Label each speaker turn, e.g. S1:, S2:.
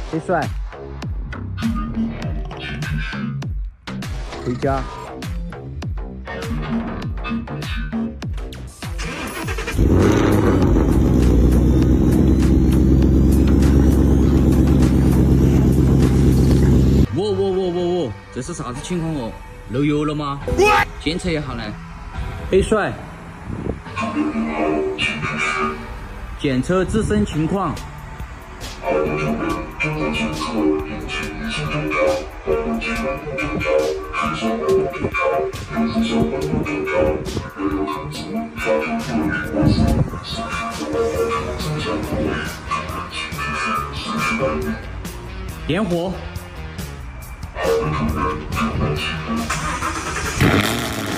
S1: 黑帅，回家。
S2: 喔，这是啥子情况哦？漏油了吗？检测一下呢。
S1: 黑帅，检测自身情况。点火。